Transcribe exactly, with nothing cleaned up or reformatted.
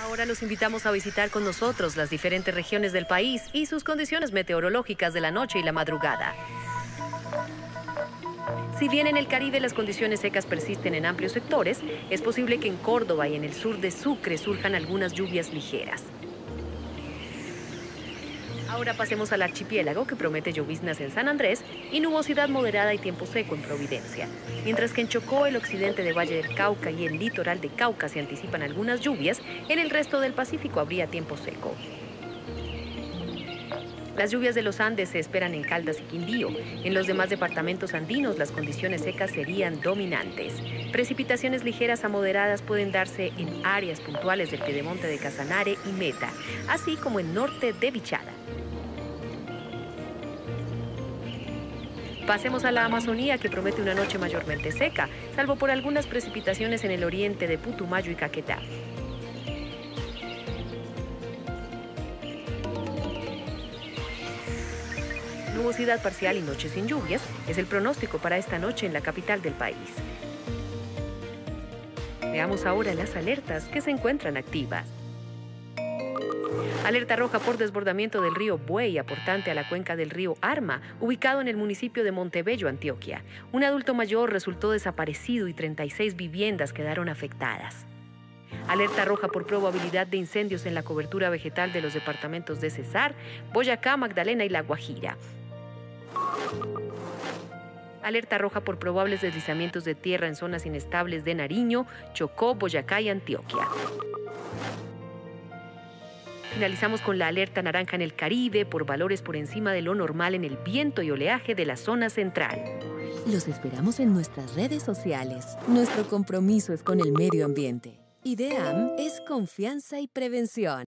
Ahora los invitamos a visitar con nosotros las diferentes regiones del país y sus condiciones meteorológicas de la noche y la madrugada. Si bien en el Caribe las condiciones secas persisten en amplios sectores, es posible que en Córdoba y en el sur de Sucre surjan algunas lluvias ligeras. Ahora pasemos al archipiélago, que promete lloviznas en San Andrés y nubosidad moderada y tiempo seco en Providencia. Mientras que en Chocó, el occidente de Valle del Cauca y el litoral de Cauca se anticipan algunas lluvias, en el resto del Pacífico habría tiempo seco. Las lluvias de los Andes se esperan en Caldas y Quindío. En los demás departamentos andinos, las condiciones secas serían dominantes. Precipitaciones ligeras a moderadas pueden darse en áreas puntuales del piedemonte de Casanare y Meta, así como en norte de Vichada. Pasemos a la Amazonía, que promete una noche mayormente seca, salvo por algunas precipitaciones en el oriente de Putumayo y Caquetá. Nubosidad parcial y noches sin lluvias es el pronóstico para esta noche en la capital del país. Veamos ahora las alertas que se encuentran activas. Alerta roja por desbordamiento del río Buey, aportante a la cuenca del río Arma, ubicado en el municipio de Montebello, Antioquia. Un adulto mayor resultó desaparecido y treinta y seis viviendas quedaron afectadas. Alerta roja por probabilidad de incendios en la cobertura vegetal de los departamentos de Cesar, Boyacá, Magdalena y La Guajira. Alerta roja por probables deslizamientos de tierra en zonas inestables de Nariño, Chocó, Boyacá y Antioquia. Finalizamos con la alerta naranja en el Caribe por valores por encima de lo normal en el viento y oleaje de la zona central. Los esperamos en nuestras redes sociales. Nuestro compromiso es con el medio ambiente. IDEAM es confianza y prevención.